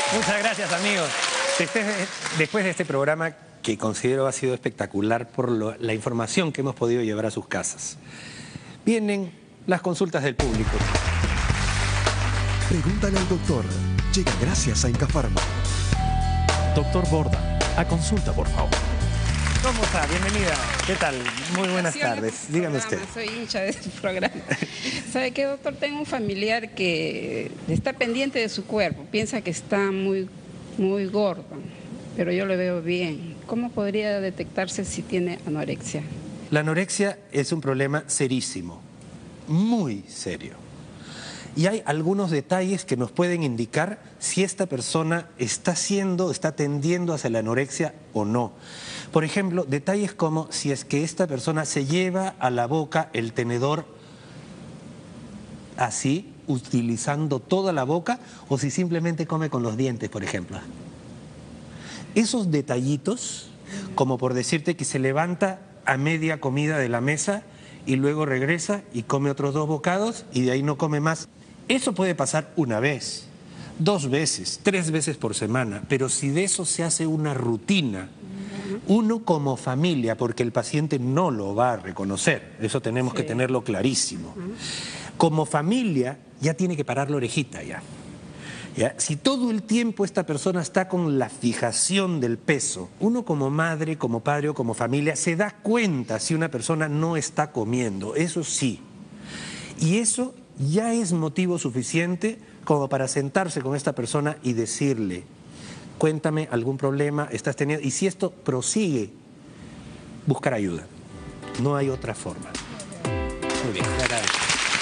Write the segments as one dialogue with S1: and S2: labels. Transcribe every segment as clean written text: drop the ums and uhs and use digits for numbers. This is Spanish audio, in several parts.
S1: Muchas gracias, amigos. Después de este programa, que considero ha sido espectacular por la información que hemos podido llevar a sus casas, vienen las consultas del público.
S2: Pregúntale al doctor. Llega gracias a Incafarma.
S3: Doctor Borda, a consulta, por favor.
S1: ¿Cómo está? Bienvenida. ¿Qué tal? Muy buenas tardes. Dígame usted.
S4: Soy hincha de este programa. ¿Sabe qué, doctor? Tengo un familiar que está pendiente de su cuerpo. Piensa que está muy gordo, pero yo le veo bien. ¿Cómo podría detectarse si tiene anorexia?
S1: La anorexia es un problema serísimo, muy serio. Y hay algunos detalles que nos pueden indicar si esta persona está tendiendo hacia la anorexia o no. Por ejemplo, detalles como si es que esta persona se lleva a la boca el tenedor así, utilizando toda la boca, o si simplemente come con los dientes, por ejemplo. Esos detallitos, como por decirte que se levanta a media comida de la mesa y luego regresa y come otros 2 bocados y de ahí no come más. Eso puede pasar una vez, 2 veces, 3 veces por semana, pero si de eso se hace una rutina, uno como familia, porque el paciente no lo va a reconocer, eso tenemos que tenerlo clarísimo. Como familia ya tiene que parar la orejita ya. Si todo el tiempo esta persona está con la fijación del peso, uno como madre, como padre o como familia se da cuenta si una persona no está comiendo, eso sí. Y eso ya es motivo suficiente como para sentarse con esta persona y decirle: cuéntame algún problema estás teniendo, y si esto prosigue, buscar ayuda. No hay otra forma. Muy bien, te agradezco.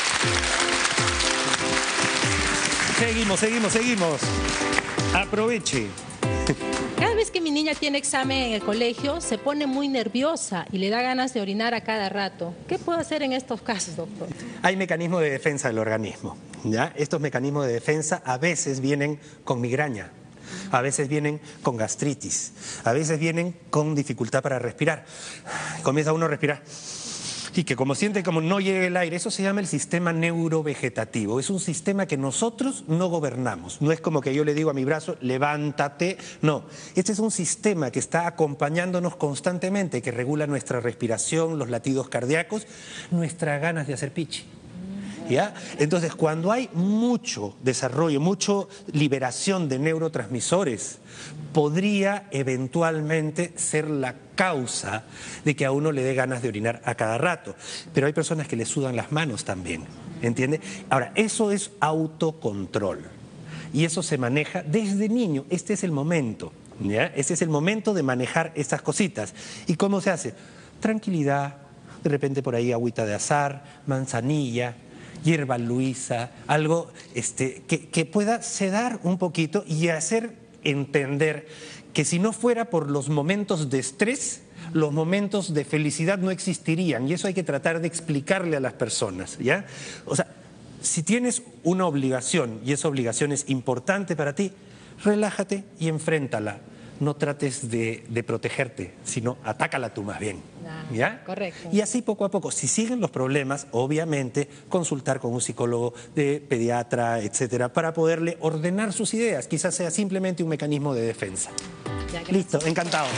S1: Seguimos. Aproveche.
S5: Cada vez que mi niña tiene examen en el colegio, se pone muy nerviosa y le da ganas de orinar a cada rato. ¿Qué puedo hacer en estos casos, doctor?
S1: Hay mecanismos de defensa del organismo, ¿ya? Estos mecanismos de defensa a veces vienen con migraña, a veces vienen con gastritis, a veces vienen con dificultad para respirar. Comienza uno a respirar y que como siente como no llega el aire, eso se llama el sistema neurovegetativo. Es un sistema que nosotros no gobernamos. No es como que yo le digo a mi brazo, levántate. No, este es un sistema que está acompañándonos constantemente, que regula nuestra respiración, los latidos cardíacos, nuestras ganas de hacer pichi. ¿Ya? Entonces, cuando hay mucho desarrollo, mucha liberación de neurotransmisores, podría eventualmente ser la causa de que a uno le dé ganas de orinar a cada rato. Pero hay personas que le sudan las manos también, ¿entiende? Ahora, eso es autocontrol y eso se maneja desde niño. Este es el momento, ¿ya? Este es el momento de manejar estas cositas. ¿Y cómo se hace? Tranquilidad, de repente por ahí agüita de azahar, manzanilla, hierba luisa, algo que pueda sedar un poquito y hacer entender que si no fuera por los momentos de estrés, los momentos de felicidad no existirían, y eso hay que tratar de explicarle a las personas, ¿ya? O sea, si tienes una obligación y esa obligación es importante para ti, relájate y enfréntala. No trates de protegerte, sino atácala tú más bien. ¿Ya?
S5: Correcto.
S1: Y así poco a poco, si siguen los problemas, obviamente consultar con un psicólogo, de pediatra, etcétera, para poderle ordenar sus ideas. Quizás sea simplemente un mecanismo de defensa. Listo, encantado.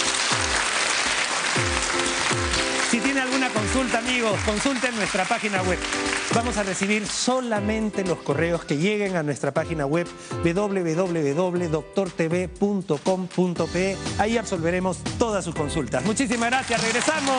S1: Si tiene alguna consulta, amigos, consulten nuestra página web. Vamos a recibir solamente los correos que lleguen a nuestra página web www.doctortv.com.pe. Ahí absolveremos todas sus consultas. Muchísimas gracias, regresamos.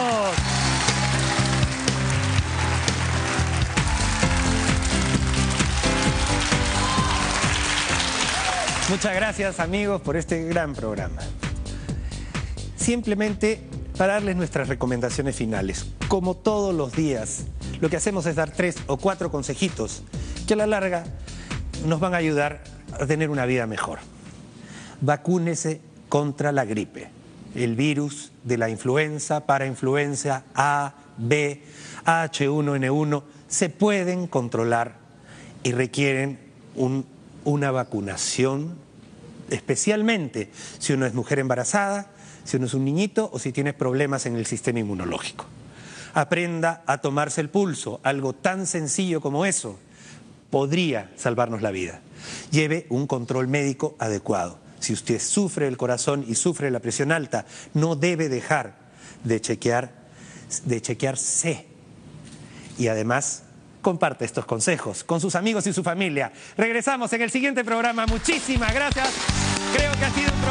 S1: Muchas gracias, amigos, por este gran programa. Simplemente para darles nuestras recomendaciones finales. Como todos los días, lo que hacemos es dar 3 o 4 consejitos que a la larga nos van a ayudar a tener una vida mejor. Vacúnese contra la gripe, el virus de la influenza, parainfluenza A, B, H1N1, se pueden controlar y requieren una vacunación, especialmente si uno es mujer embarazada, si uno es un niñito o si tiene problemas en el sistema inmunológico. Aprenda a tomarse el pulso, algo tan sencillo como eso podría salvarnos la vida. lleve un control médico adecuado. Si usted sufre el corazón y sufre la presión alta, no debe dejar de chequearse. Y además, comparte estos consejos con sus amigos y su familia. Regresamos en el siguiente programa. Muchísimas gracias. Creo que ha sido